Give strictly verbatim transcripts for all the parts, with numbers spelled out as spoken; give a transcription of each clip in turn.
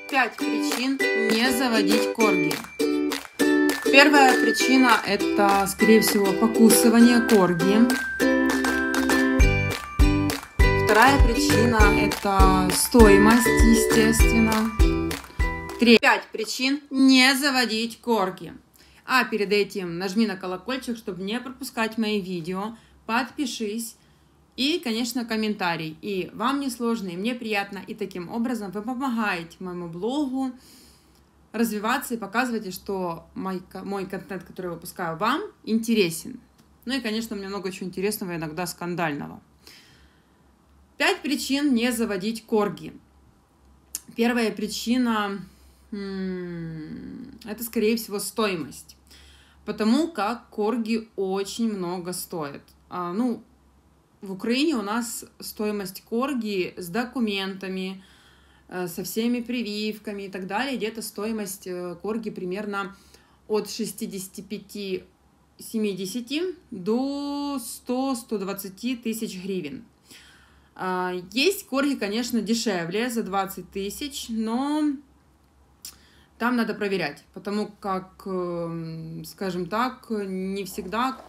Пять причин не заводить корги. Первая причина – это, скорее всего, покусывание корги. Вторая причина – это стоимость, естественно. Третья. Пять причин не заводить корги. А перед этим нажми на колокольчик, чтобы не пропускать мои видео. Подпишись. И, конечно, комментарий. И вам не сложно, и мне приятно. И таким образом вы помогаете моему блогу развиваться и показываете, что мой, мой контент, который я выпускаю, вам интересен. Ну и, конечно, у меня много чего интересного, иногда скандального. Пять причин не заводить корги. Первая причина – это, скорее всего, стоимость. Потому как корги очень много стоят. А, ну, в Украине у нас стоимость корги с документами, со всеми прививками и так далее, где-то стоимость корги примерно от шестидесяти пяти — семидесяти до ста — ста двадцати тысяч гривен. Есть корги, конечно, дешевле, за двадцать тысяч, но там надо проверять, потому как, скажем так, не всегда...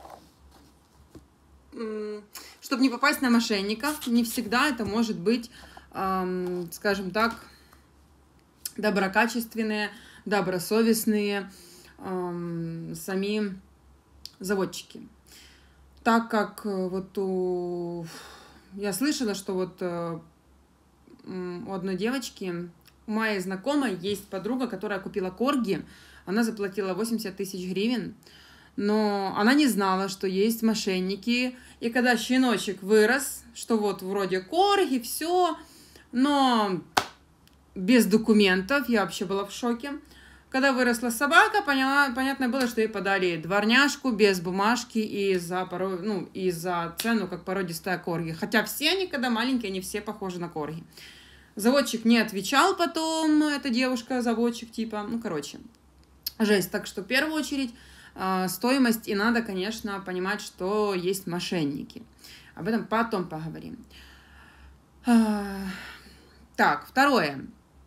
Чтобы не попасть на мошенников, не всегда это может быть, эм, скажем так, доброкачественные, добросовестные эм, сами заводчики. Так как вот у... я слышала, что вот э, у одной девочки, у моей знакомой есть подруга, которая купила корги, она заплатила восемьдесят тысяч гривен, но она не знала, что есть мошенники. И когда щеночек вырос, что вот вроде корги, все, но без документов, я вообще была в шоке. Когда выросла собака, поняла, понятно было, что ей подали дворняжку без бумажки и за, порой, ну, и за цену, как породистая корги. Хотя все они, когда маленькие, они все похожи на корги. Заводчик не отвечал потом, эта девушка, заводчик типа, ну, короче, жесть. Так что в первую очередь... стоимость, и надо, конечно, понимать, что есть мошенники. Об этом потом поговорим. Так, второе.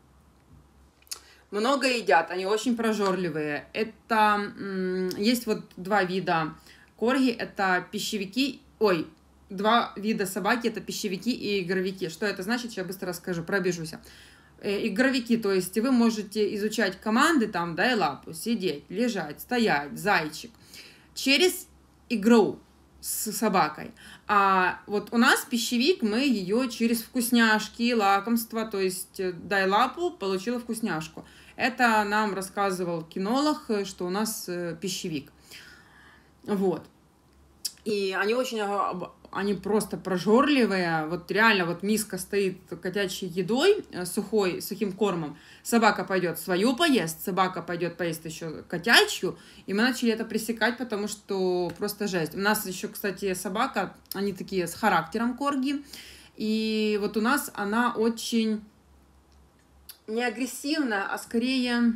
Много едят, они очень прожорливые. Это есть вот два вида корги, это пищевики, ой, два вида собаки, это пищевики и игровики. Что это значит? Сейчас быстро расскажу, пробежусь. Игровики, то есть вы можете изучать команды, там, дай лапу, сидеть, лежать, стоять, зайчик, через игру с собакой. А вот у нас пищевик, мы ее через вкусняшки, лакомства, то есть дай лапу, получила вкусняшку. Это нам рассказывал кинолог, что у нас пищевик. Вот. И они очень... Они просто прожорливые, вот реально вот миска стоит котячей едой, сухой, сухим кормом, собака пойдет свою поест, собака пойдет поест еще котячью, и мы начали это пресекать, потому что просто жесть. У нас еще, кстати, собака, они такие с характером корги, и вот у нас она очень не агрессивная, а скорее...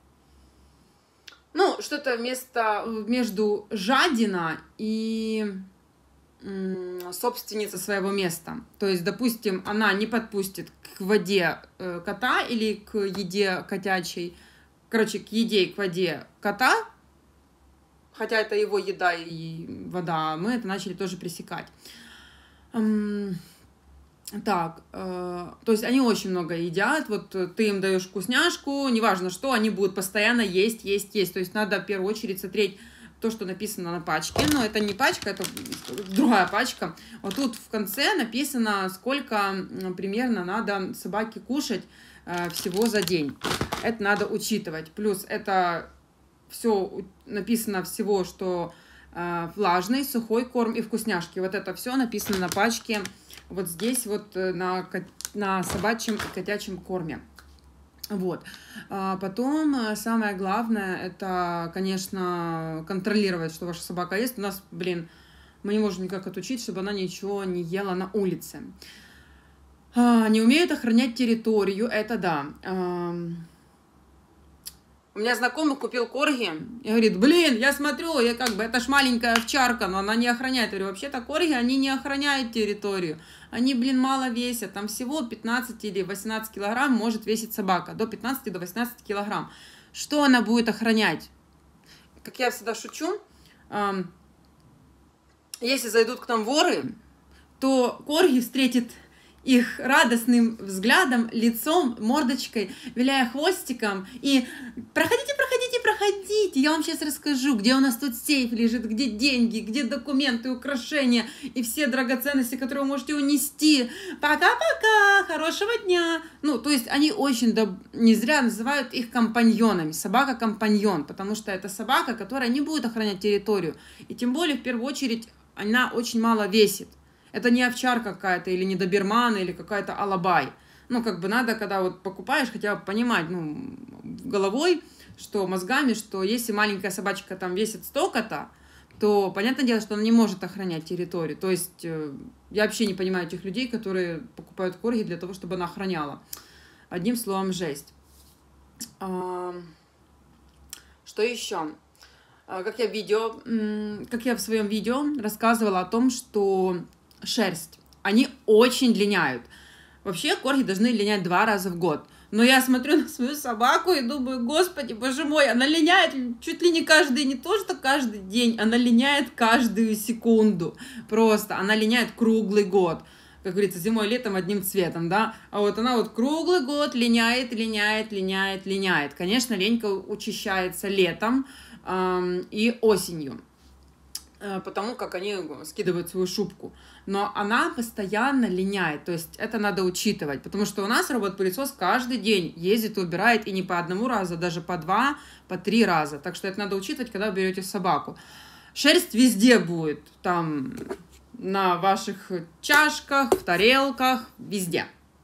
Ну, что-то вместо, между жадина и... собственница своего места. То есть, допустим, она не подпустит к воде кота или к еде котячей, короче, к еде и к воде кота, хотя это его еда и вода, мы это начали тоже пресекать. Так, то есть они очень много едят, вот ты им даешь вкусняшку, неважно что, они будут постоянно есть, есть, есть. То есть надо в первую очередь смотреть то, что написано на пачке, но это не пачка, это другая пачка. Вот тут в конце написано, сколько примерно надо собаке кушать всего за день. Это надо учитывать. Плюс это все написано всего, что влажный, сухой корм и вкусняшки. Вот это все написано на пачке вот здесь вот на, на собачьем и котячем корме. Вот. А потом самое главное, это, конечно, контролировать, что ваша собака ест. У нас, блин, мы не можем никак отучить, чтобы она ничего не ела на улице. А, не умеют охранять территорию, это да. А, У меня знакомый купил корги и говорит, блин, я смотрю, я как бы, это ж маленькая овчарка, но она не охраняет. Я говорю, вообще-то корги, они не охраняют территорию. Они, блин, мало весят. Там всего пятнадцать или восемнадцать килограмм может весить собака. До пятнадцати, до восемнадцати килограмм. Что она будет охранять? Как я всегда шучу, если зайдут к нам воры, то корги встретит их радостным взглядом, лицом, мордочкой, виляя хвостиком. И проходите, проходите, проходите. Я вам сейчас расскажу, где у нас тут сейф лежит, где деньги, где документы, украшения и все драгоценности, которые вы можете унести. Пока-пока, хорошего дня. Ну, то есть они очень, доб... не зря называют их компаньонами. Собака-компаньон, потому что это собака, которая не будет охранять территорию. И тем более, в первую очередь, она очень мало весит. Это не овчарка какая-то, или не доберман, или какая-то алабай. Ну, как бы надо, когда вот покупаешь, хотя бы понимать, ну, головой, что мозгами, что если маленькая собачка там весит столько-то, то понятное дело, что она не может охранять территорию. То есть я вообще не понимаю этих людей, которые покупают корги для того, чтобы она охраняла. Одним словом, жесть. Что еще? Как я, в видео, как я в своем видео рассказывала о том, что шерсть, они очень линяют. Вообще корги должны линять два раза в год. Но я смотрю на свою собаку и думаю, господи, боже мой, она линяет чуть ли не каждый, не то что каждый день, она линяет каждую секунду. Просто она линяет круглый год. Как говорится, зимой, летом одним цветом, да. А вот она вот круглый год линяет, линяет, линяет, линяет. Конечно, ленька учащается летом эм, и осенью, потому как они скидывают свою шубку. Но она постоянно линяет, то есть это надо учитывать, потому что у нас робот-пылесос каждый день ездит и убирает, и не по одному разу, даже по два, по три раза. Так что это надо учитывать, когда вы берете собаку. Шерсть везде будет, там на ваших чашках, в тарелках, везде.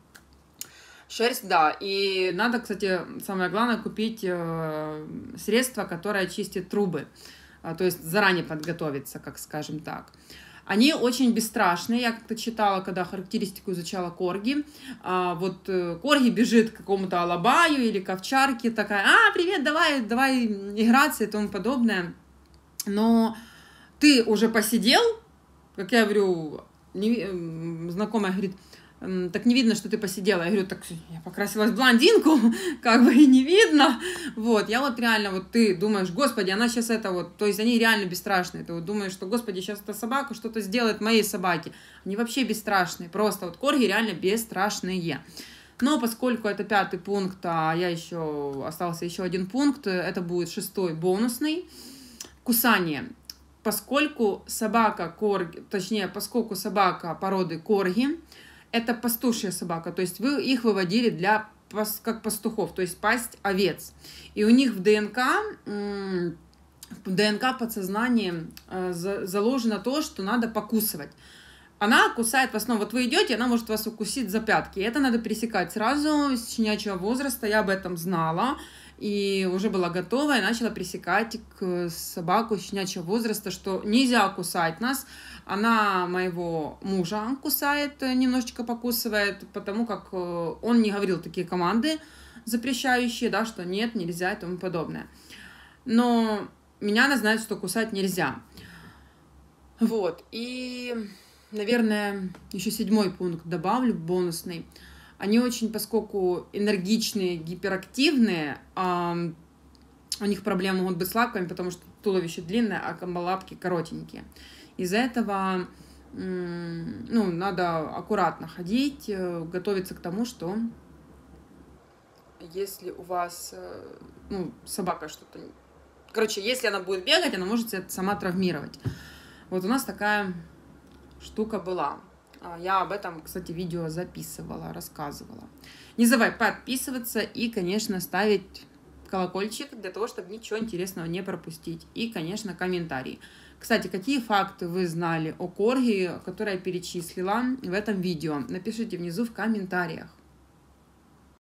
Шерсть, да. И надо, кстати, самое главное, купить э, средство, которое чистит трубы. То есть заранее подготовиться, как скажем так. Они очень бесстрашные. Я как-то читала, когда характеристику изучала корги. А, вот корги бежит к какому-то алабаю или к овчарке, такая, а, привет, давай, давай играться и тому подобное. Но ты уже посидел, как я говорю, не, знакомая говорит, так не видно, что ты посидела. Я говорю, так я покрасилась в блондинку, как бы и не видно. Вот, я вот реально, вот ты думаешь, господи, она сейчас это вот, то есть они реально бесстрашные. Ты вот думаешь, что, господи, сейчас эта собака что-то сделает моей собаке. Они вообще бесстрашные, просто вот корги реально бесстрашные. Но поскольку это пятый пункт, а я еще, остался еще один пункт, это будет шестой, бонусный. Кусание. Поскольку собака корги, точнее, поскольку собака породы корги, это пастушья собака, то есть вы их выводили для, как пастухов, то есть пасть овец. И у них в ДНК, в ДНК подсознании заложено то, что надо покусывать. Она кусает в основном, вот вы идете, она может вас укусить за пятки. Это надо пересекать сразу с щенячьего возраста, я об этом знала. И уже была готова, и начала пресекать к собаку щенячьего возраста, что нельзя кусать нас. Она моего мужа кусает, немножечко покусывает, потому как он не говорил такие команды запрещающие, да, что нет, нельзя и тому подобное. Но меня она знает, что кусать нельзя. Вот, и, наверное, еще седьмой пункт добавлю, бонусный. Они очень, поскольку энергичные, гиперактивные, э, у них проблемы могут быть с лапками, потому что туловище длинное, а лапки коротенькие. Из-за этого э, ну, надо аккуратно ходить, э, готовиться к тому, что если у вас э, ну, собака что-то... Короче, если она будет бегать, она может себя сама травмировать. Вот у нас такая штука была. Я об этом, кстати, видео записывала, рассказывала. Не забывай подписываться и, конечно, ставить колокольчик для того, чтобы ничего интересного не пропустить. И, конечно, комментарии. Кстати, какие факты вы знали о корги, которые я перечислила в этом видео? Напишите внизу в комментариях.